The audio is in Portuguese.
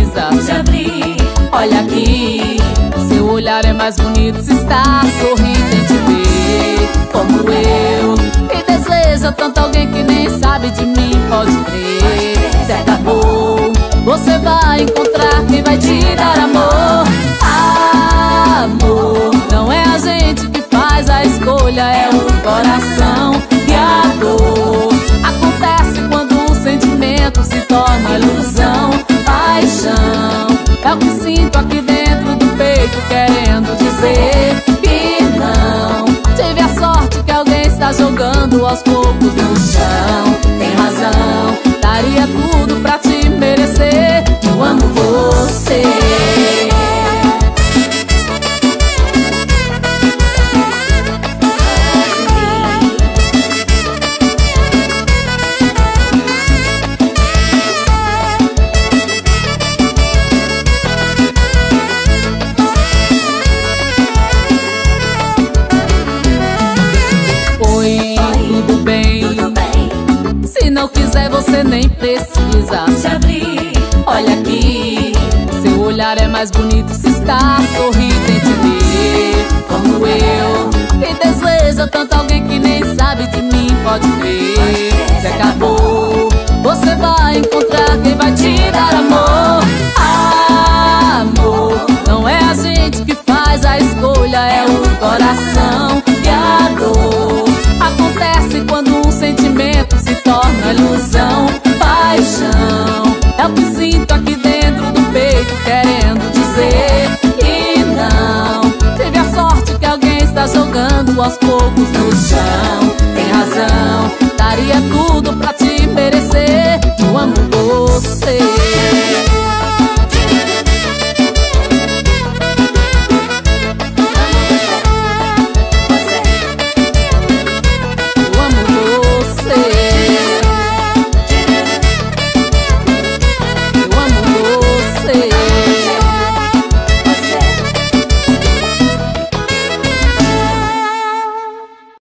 precisa te abrir. Olha aqui, seu olhar é mais bonito se está sorridente. Ver como eu e deseja tanto alguém que nem sabe de mim. Pode crer, se acabou, você vai encontrar quem vai te dar amor. Amor, não é a gente que faz a escolha, é o coração e a dor. Acontece quando o sentimento se torna ilusão. Paixão é o que sinto aqui dentro do peito, querendo dizer que não. Tive a sorte que alguém está jogando aos poucos no chão. Tem razão, daria tudo pra te merecer. Eu amo você. Se não quiser, você nem precisa se abrir. Olha aqui, seu olhar é mais bonito se está sorridente. Ver como eu e deseja tanto alguém que nem sabe de mim. Pode crer, se acabou, você vai encontrar quem vai te dar amor. Amor, não é a gente que faz a escolha, é o coração e a dor. Acontece quando um sentimento se torna ilusão. Paixão é o que sinto aqui dentro do peito, querendo dizer que não. Tive a sorte que alguém está jogando aos poucos no chão. Tem razão, daria tudo